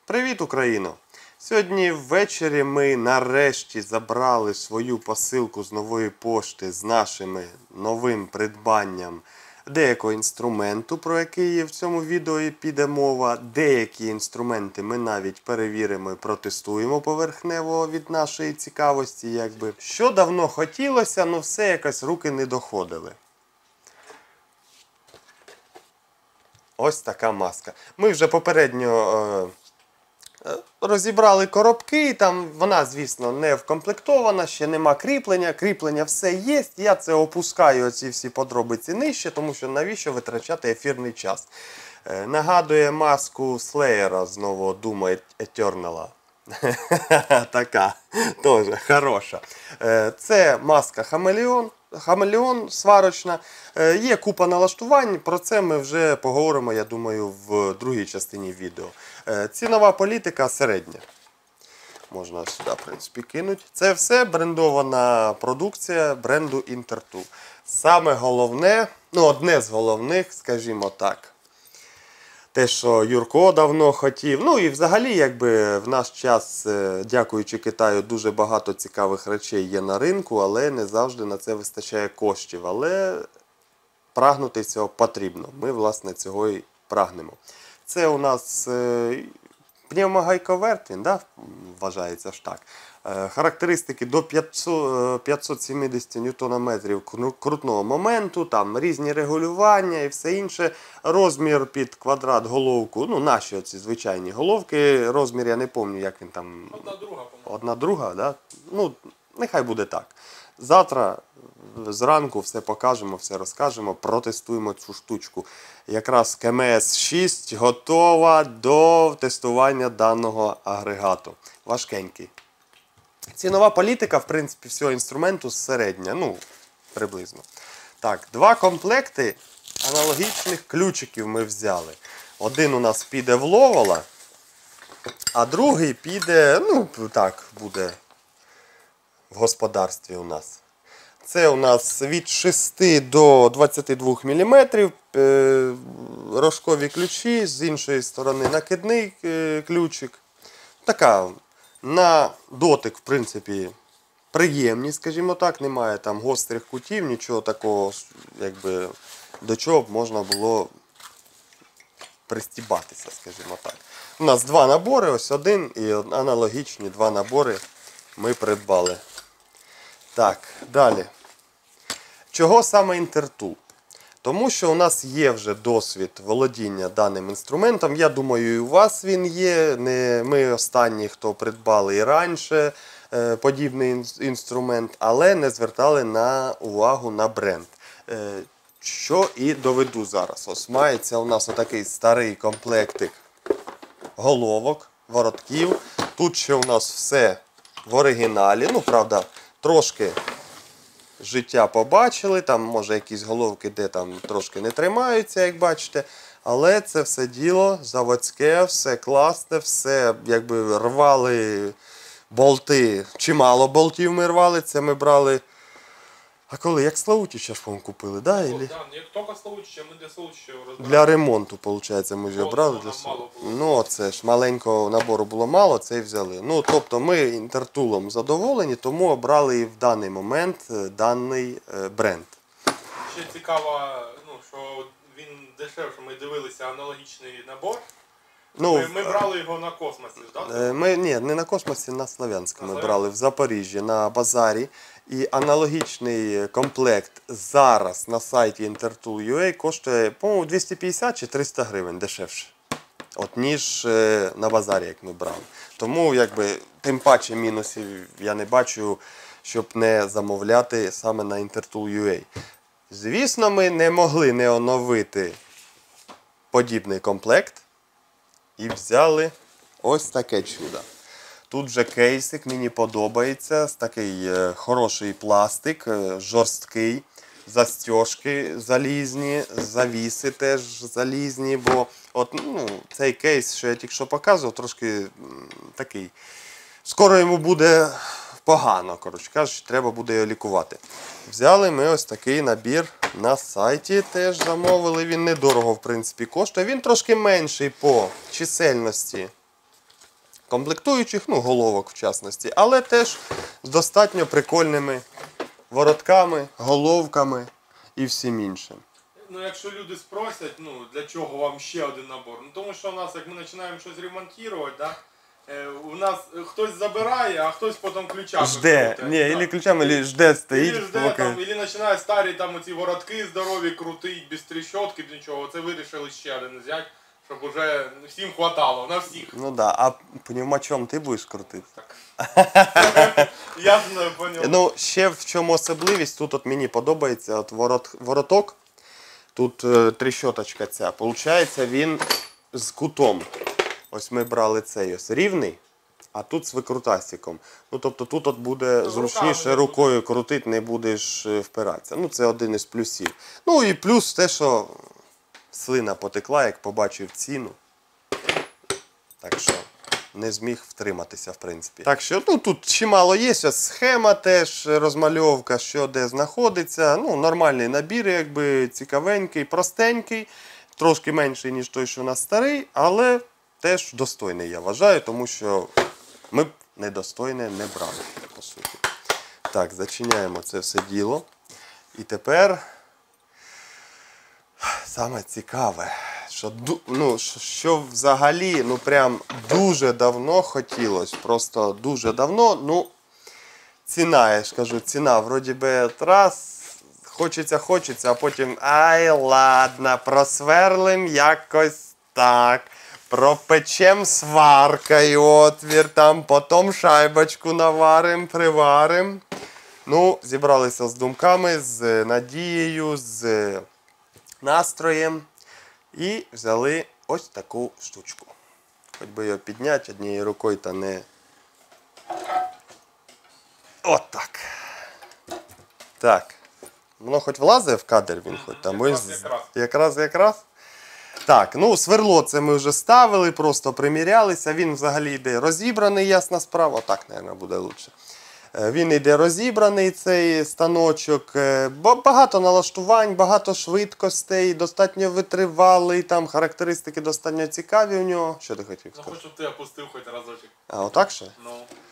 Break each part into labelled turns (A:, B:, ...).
A: Привіт, Україно! Сьогодні ввечері ми нарешті забрали свою посилку з нової пошти з нашим новим придбанням деякого інструменту, про який в цьому відео і піде мова. Деякі інструменти ми навіть перевіримо і протестуємо поверхнево від нашої цікавості. Що давно хотілося, але все якось руки не доходили. Ось така маска. Ми вже попередньо розібрали коробки, там вона, звісно, не вкомплектована, ще нема кріплення. Кріплення все є. Я це опускаю, оці всі подробиці нижче, тому що навіщо витрачати ефірний час. Нагадує маску Slayer з нового Doom Eternal. Така, теж хороша. Це маска Хамелеон сварочна. Є купа налаштувань, про це ми вже поговоримо, я думаю, в другій частині відео. Цінова політика середня. Можна сюди, в принципі, кинути. Це все брендована продукція бренду Intertool. Саме головне, одне з головних, скажімо так, те, що Юрко давно хотів. І взагалі, в наш час, дякуючи Китаю, дуже багато цікавих речей є на ринку, але не завжди на це вистачає коштів. Але прагнути цього потрібно. Ми, власне, цього і прагнемо. Це у нас пневмогайковерт, він, вважається ж так. Характеристики до 570 Нм крутного моменту, там різні регулювання і все інше. Розмір під квадрат головку, наші оці звичайні головки, розмір я не пам'ятаю, як він там.
B: 1/2, по-моєму.
A: 1/2, да? Нехай буде так. Завтра зранку все покажемо, все розкажемо, протестуємо цю штучку. Якраз КМС 6 готова до тестування даного агрегату. Важкенький. Цінова політика, в принципі, всього інструменту середня, приблизно. Так, 2 комплекти аналогічних ключиків ми взяли. Один у нас піде в Ловола, а другий піде, буде в господарстві у нас. Це у нас від 6 до 22 мм, рожкові ключі, з іншої сторони накидний ключик. Така, на дотик, в принципі, приємні, скажімо так, немає там гострих кутів, нічого такого, до чого б можна було пристібатися, скажімо так. У нас 2 набори, ось один і аналогічні 2 набори ми придбали. Так, далі. Чого саме Intertool? Тому що у нас є вже досвід володіння даним інструментом. Я думаю, і у вас він є. Ми останні, хто придбали і раніше подібний інструмент, але не звертали увагу на бренд. Що і доведу зараз. Ось мається у нас отакий старий комплектик головок, воротків. Тут ще у нас все в оригіналі. Правда, трошки життя побачили, там може якісь головки, де там трошки не тримаються, як бачите. Але це все діло заводське, все класне, все рвали болти. Чимало болтів ми рвали, це ми брали. А коли? Як Славутича ж, по-моєму, купили, да?
B: Як тільки Славутича, ми для Славутича розбирали.
A: Для ремонту, виходить, ми вже брали. Це ж маленького набору було мало, це і взяли. Тобто ми Intertool задоволені, тому обрали і в даний момент даний бренд.
B: Ще цікаво, що він дешевше, ми дивилися аналогічний набор. Ми брали його на Космосі, так?
A: Ні, не на Космосі, на Слов'янському ми брали, в Запоріжжі, на базарі. І аналогічний комплект зараз на сайті Intertool.ua коштує, по-моєму, 250 чи 300 гривень дешевше, ніж на базарі, як ми брали. Тому, тим паче мінусів я не бачу, щоб не замовляти саме на Intertool.ua. Звісно, ми не могли не оновити подібний комплект і взяли ось таке чудо. Тут вже кейсик, мені подобається, такий хороший пластик, жорсткий, застіжки залізні, завіси теж залізні, бо цей кейс, що я тільки що показував, трошки такий, скоро йому буде погано, коротше кажучи, треба буде його лікувати. Взяли ми ось такий набір на сайті, теж замовили, він недорого, в принципі, коштує, він трошки менший по чисельності комплектуючих, ну головок в частності, але теж з достатньо прикольними воротками, головками і всім іншим.
B: Ну, якщо люди спросять, ну, для чого вам ще один набор? Ну, тому що у нас, як ми починаємо щось ремонтувати, да, у нас хтось забирає, а хтось потім ключами
A: Жде,
B: крутить,
A: ні,
B: да.
A: ілі ключами, ілі жде стоїть.
B: Ілі жде, там, ілі починає старі там оці воротки здорові крутить, без тріщотки, без нічого. Це вирішили ще один взяти, щоб уже всім хватало, на всіх.
A: Ну да, а пневмачом ти будеш крутити?
B: Так. Ясно, понял.
A: Ну, ще в чому особливість, тут от мені подобається от вороток, тут тріщоточка ця, получається він з кутом. Ось ми брали цей ось рівний, а тут з викрутасиком. Ну, тобто тут от буде зручніше рукою крутити, не будеш впиратися. Ну, це один із плюсів. Ну і плюс те, що слина потекла, як побачив ціну. Так що не зміг втриматися, в принципі. Так що, ну, тут чимало є, схема теж, розмальовка, що де знаходиться. Ну, нормальний набір, якби, цікавенький, простенький, трошки менший, ніж той, що у нас старий, але теж достойний, я вважаю, тому що ми б недостойне не брали, по суті. Так, зачиняємо це все діло. І тепер саме цікаве, що взагалі, ну прям дуже давно хотілося, просто дуже давно, ну, ціна, я ж кажу, ціна, вроді би, раз, хочеться, а потім, ай, ладно, просверлим якось так, пропечем сваркою отвір, там, потім шайбочку наварим, приварим. Ну, зібралися з думками, з надією, з настроєм і взяли ось таку штучку. Хоч би його підняти однією рукою, та не... Отак. Так. Воно хоч влазить в кадр, він хоч там. Якраз. Так, ну сверло це ми вже ставили, просто примірялися. Він взагалі йде розібраний, ясна справа. Отак, мабуть, буде краще. Він йде розібраний, цей станочок, багато налаштувань, багато швидкостей, достатньо витривалий, там характеристики достатньо цікаві у нього. Що ти хотів сказати?
B: Ну, хочу, щоб ти опустив хоч разочок.
A: А, отак ще?
B: Ну.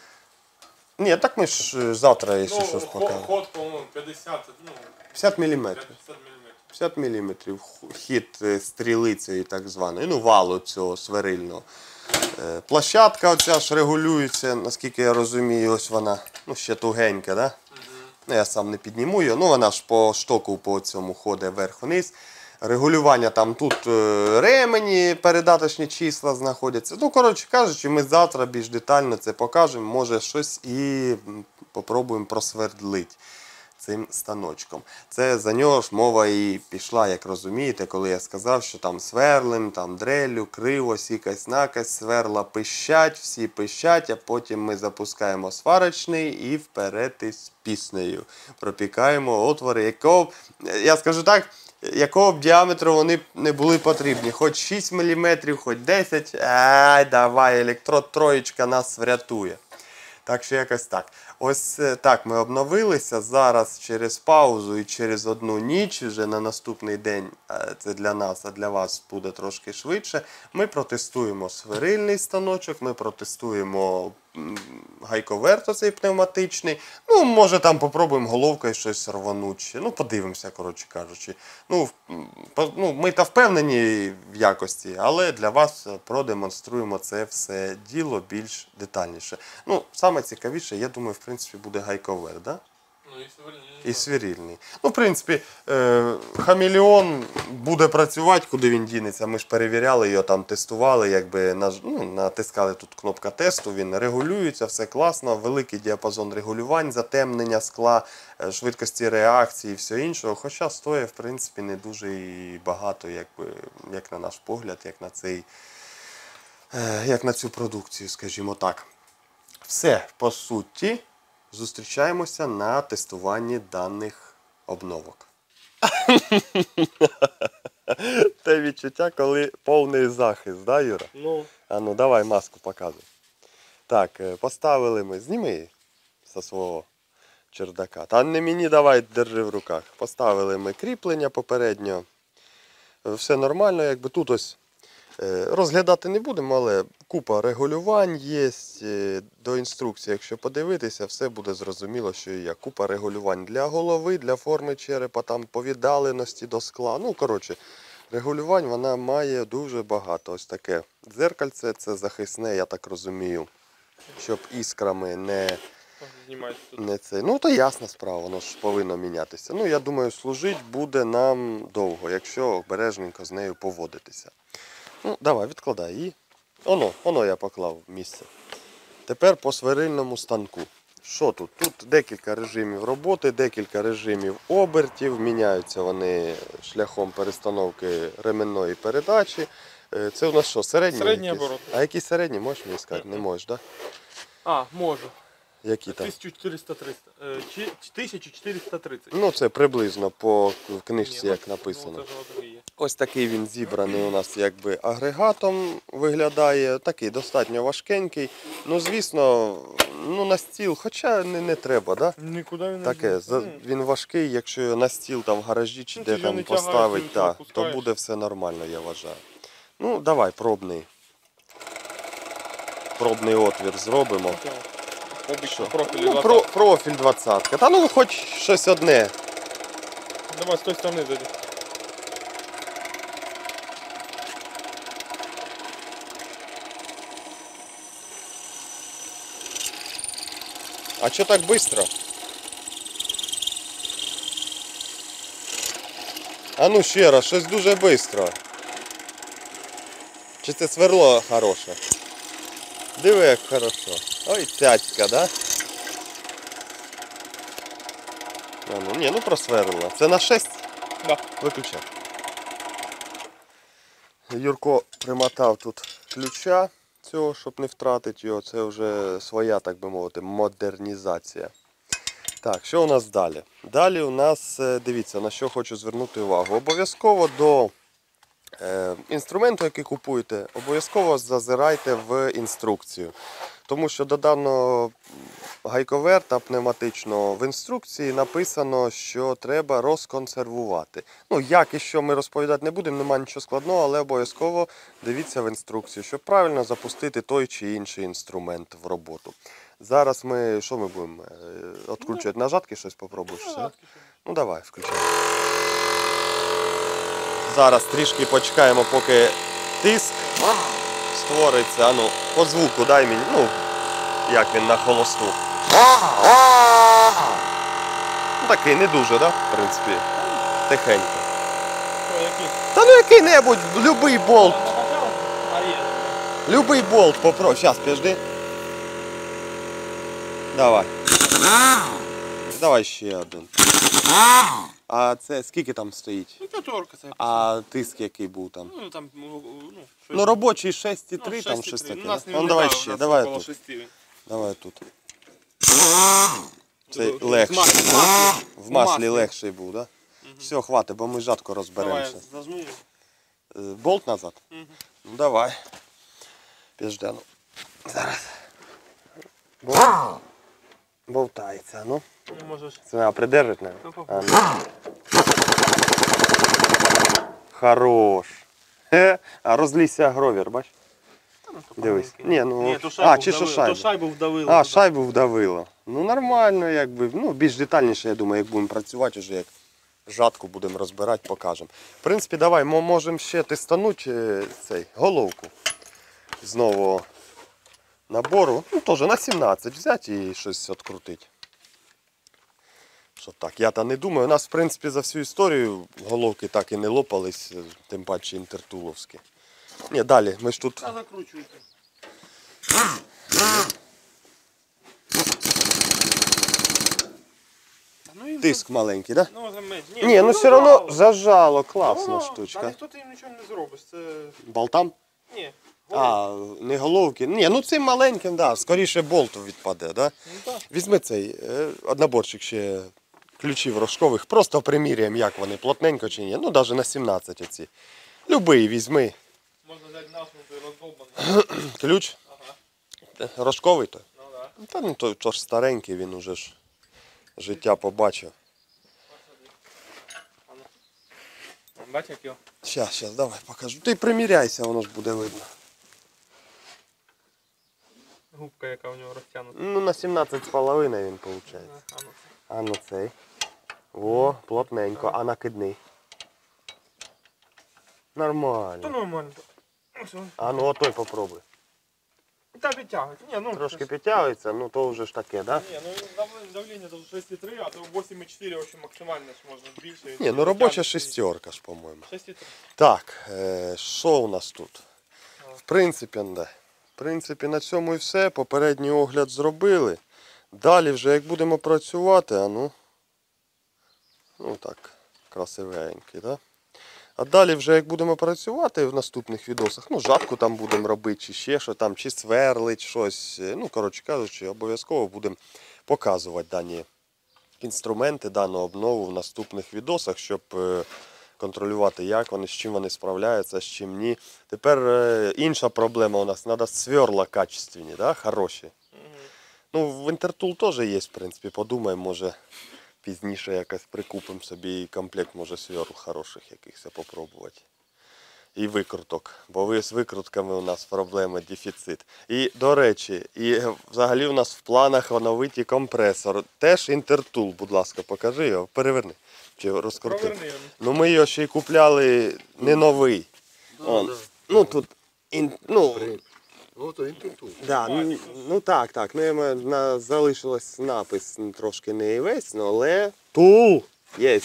A: Ні, так ми ж завтра, якщо щось покажемо.
B: Ход, по-моєму, 50, ну,
A: 50 мм.
B: 50 мм.
A: 50 мм хід стріли цієї так званої, ну валу цього сварильного. Площадка оця ж регулюється, наскільки я розумію, ось вона, ну ще тугенька, да? Ну, я сам не підніму її, ну вона ж по штоку по цьому ходить вверх-вниз. Регулювання там тут ремені, передаточні числа знаходяться. Ну, коротше кажучи, ми завтра більш детально це покажемо, може щось і попробуємо просвердлити цим станочком. Це за нього ж мова і пішла, як розумієте, коли я сказав, що там сверлим, там дрелю, криво, сікась-накась, сверла пищать, всі пищать, а потім ми запускаємо сварочний і вперед із піснею. Пропікаємо отвори, якого, я скажу так, якого б діаметру вони б не були потрібні. Хоч 6 мм, хоч 10, давай, електрод троєчка нас врятує. Так що якось так. Ось так ми обновилися. Зараз через паузу і через одну ніч, вже на наступний день, це для нас, а для вас буде трошки швидше, ми протестуємо сварильний станочок, ми протестуємо гайковерт оцей пневматичний. Ну, може там попробуємо головкою щось рванути. Ну, подивимося, коротше кажучи. Ну, ми та впевнені в якості, але для вас продемонструємо це все діло більш детальніше. Ну, саме цікавіше, я думаю, в принципі, буде гайковерт, да?
B: Ну,
A: І свирільний. Ну, в принципі, хамелеон буде працювати, куди він дінеться. Ми ж перевіряли його, там тестували, якби натискали тут кнопка тесту, він регулюється, все класно, великий діапазон регулювань, затемнення скла, швидкості реакції і все іншого. Хоча стоїть, в принципі, не дуже і багато, як на наш погляд, як на цю продукцію, скажімо так. Все, по суті. Зустрічаємося на тестуванні даних обновок. Те відчуття, коли повний захист, да, Юра?
B: Ну.
A: А ну, давай маску показуй. Так, поставили ми, зніми її зі свого чердака. Та не мені, давай, держи в руках. Поставили ми кріплення попередньо. Все нормально, якби тут ось Розглядати не будемо, але купа регулювань є. До інструкції, якщо подивитися, все буде зрозуміло, що і як. Купа регулювань для голови, для форми черепа, там, по віддаленості до скла. Ну, коротше, регулювань вона має дуже багато. Ось таке дзеркальце, це захисне, я так розумію, щоб іскрами не це. Ну, то ясна справа, воно ж повинно мінятися. Ну, я думаю, служить буде нам довго, якщо обережненько з нею поводитися. Ну, давай, відкладай її. Воно я поклав в місце. Тепер по сварильному станку. Що тут? Тут декілька режимів роботи, декілька режимів обертів. Міняються вони шляхом перестановки ременної передачі. Це у нас що, середні?
B: Середній оборот.
A: А які середні? Можеш мені сказати? Не можеш, так?
B: А, можу.
A: Які там?
B: 1430.
A: Ну, це приблизно по книжці, як написано.
B: Ну, це ж от є.
A: Ось такий він зібраний у нас якби агрегатом виглядає, такий достатньо важкенький. Ну, звісно, на стіл, хоча не треба, да?
B: Нікуди він не
A: Таке, він важкий, якщо його на стіл там в гаражі чи
B: Ну,
A: де
B: ти ж його
A: там
B: не тягаєш, ти
A: поставить,
B: його
A: то
B: опускаєш.
A: буде все нормально, я вважаю. Ну, давай, пробний отвір зробимо.
B: Обично профіль.
A: Ну, профіль 20. Та ну хоч щось одне.
B: Давай з тої сторони зайди.
A: А що так швидко? А ну ще раз, щось дуже швидко. Чи це сверло хороше? Диви, як хорошо. Ой, цяцька, да? Ну просверло. Це на 6?
B: Да.
A: Виключай. Юрко примотав тут ключа цього, щоб не втратити його. Це вже своя, так би мовити, модернізація. Так, що у нас далі? Далі у нас, дивіться, на що хочу звернути увагу. Обов'язково до інструменту, який купуєте, обов'язково зазирайте в інструкцію. Тому що до даного гайковерта пневматичного в інструкції написано, що треба розконсервувати. Ну, як і що ми розповідати не будемо, немає нічого складного, але обов'язково дивіться в інструкцію, щоб правильно запустити той чи інший інструмент в роботу. Зараз що ми будемо? Відкручувати нажатки, щось попробуєш? Все? Ну давай, включай. Зараз трішки почекаємо, поки тиск створиться. Ну, по звуку дай мені, як він на холосту. Такий не дуже, да? В принципі, тихенько. Та який-небудь, любий болт. Любий болт попробуй. Зараз, підожди. Давай. Давай ще один. А це скільки там стоїть?
B: Ну, п'ятерка це.
A: А тиск який був там?
B: Ну, там,
A: Ну, робочий 6,3, там щось таке. Да? Давай ще, давай тут. Давай тут. Це легше. В маслі легший був, так? Да? Все, хватить, бо ми жатко розберемося.
B: Давай, зажму.
A: Болт назад? Ну, давай. Підожди, ну. Зараз. Болтається, ну.
B: Ну, можеш.
A: Це треба придержати, не?
B: Ну,
A: Хорош. А розлізся гровір, бач? Дивись.
B: Ні, то шайбу
A: чи що
B: вдавило.
A: шайбу?
B: То шайбу вдавило.
A: А, шайбу вдавило. Ну нормально, якби. Ну, більш детальніше, я думаю, як будемо працювати, вже як жатку будемо розбирати, покажемо. В принципі, давай, ми можемо ще тестанути головку з нового набору. Ну, теж на 17 взяти і щось відкрутити. Що так, я-то не думаю. У нас, в принципі, за всю історію головки так і не лопались, тим паче інтертуловські. Ні, далі, ми ж тут...
B: Та закручуйте.
A: Тиск маленький, так? Да?
B: Ну, заметь.
A: Ні, ну все одно зажало, класна штучка.
B: Та ніхто ти нічого не зробиш, це...
A: Болтам?
B: Ні.
A: А, не головки. Ні, ну цим маленьким, да, скоріше болт відпаде, да?
B: Ну, так.
A: Візьми цей наборчик ще ключів рожкових, просто приміряємо, як вони, плотненько чи ні. Ну, навіть на 17 оці. Любий візьми.
B: Можна взяти наснутий, роздолбаний.
A: Ключ?
B: Ага.
A: Рожковий той?
B: Ну, так. Да.
A: Та ну то ж старенький, він уже ж життя побачив.
C: Бачиш, як його?
A: Щас, давай покажу. Ти приміряйся, воно ж буде видно.
C: Губка, яка у нього розтягнута.
A: Ну, на 17,5 він виходить.
C: А ну.
A: А ну цей. О, плотненько, а накидний.
C: То
A: Нормально.
C: нормально. Ось він.
A: А ну отой попробуй.
C: Та підтягується. Ні, ну,
A: Трошки
C: це ж-
A: підтягується, ну то вже ж таке, да?
C: Ні, ну давлення тут 6,3, а то 8,4 вообще максимально ж можна більше.
A: Ні, ну робоча шестерка ж, по-моєму.
C: 6,3.
A: Так, що у нас тут? В принципі, да. В принципі, на цьому і все. Попередній огляд зробили. Далі вже як будемо працювати, ну так, красивенький, да? А далі вже як будемо працювати в наступних відосах, ну жатку там будемо робити, чи ще що там, чи сверлить щось. Ну, коротше кажучи, обов'язково будемо показувати дані інструменти, дану обнову в наступних відосах, щоб контролювати, як вони, з чим вони справляються, з чим ні. Тепер інша проблема у нас, треба сверла качественні, да? Хороші. Ну, в Intertool теж є, в принципі, подумаємо, може пізніше якось прикупимо собі і комплект, може, сверл хороших якихось попробувати. І викруток, бо з викрутками у нас проблеми, дефіцит. І, до речі, і взагалі у нас в планах оновити компресор. Теж Intertool, будь ласка, покажи його, переверни. Чи розкрути.
C: Проверни його.
A: Ну ми його ще й купляли не новий. Ну тут,
D: Ну, то Intertool.
A: да, ну так, залишилось напис трошки не весь, але тул є.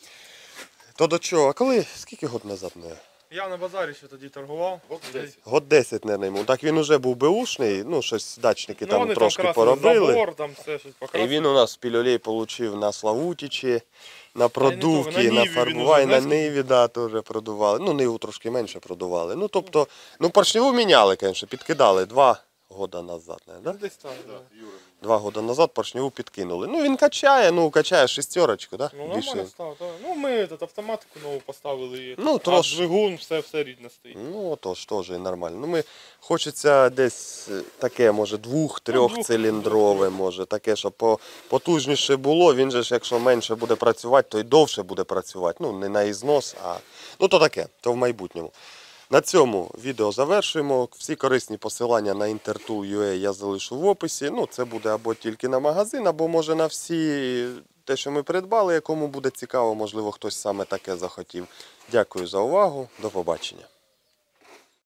A: То до чого? А коли? Скільки год назад не?
C: Я на базарі ще тоді торгував.
D: Год 10.
A: Год 10, мабуть, йому. Так він уже був беушний, ну щось дачники
C: Ну,
A: там
C: вони
A: трошки
C: там красили
A: поробили.
C: забор, там все щось
A: І
C: покрасили.
A: він у нас пілюлей отримав на Славутичі, на
C: на
A: продувки,
C: Ниві
A: на
C: він
A: фарбуванні,
C: уже,
A: на
C: знаєш,
A: Ниві, да, теж продували. Ну, Ниву трошки менше продували. Ну, тобто, ну, поршневу міняли, звісно, підкидали 2 роки назад, не, да?
C: Десь так, да.
A: 2 роки назад поршневу підкинули. Ну, він качає шестерочку, да?
C: Ну
A: Більше.
C: нормально став, так. Ну ми автоматику нову поставили. І,
A: Ну,
C: а
A: трошки.
C: двигун, все рідне стоїть.
A: Ну, отож, теж нормально. Ну, ми хочеться десь таке, може, 2-3
C: Ну,
A: циліндрове, може, таке, щоб потужніше було. Він же ж, якщо менше буде працювати, то й довше буде працювати. Ну, не на ізнос, а ну то таке, то в майбутньому. На цьому відео завершуємо. Всі корисні посилання на Intertool.ua я залишу в описі. Ну, це буде або тільки на магазин, або може на всі те, що ми придбали, якому буде цікаво, можливо, хтось саме таке захотів. Дякую за увагу. До побачення.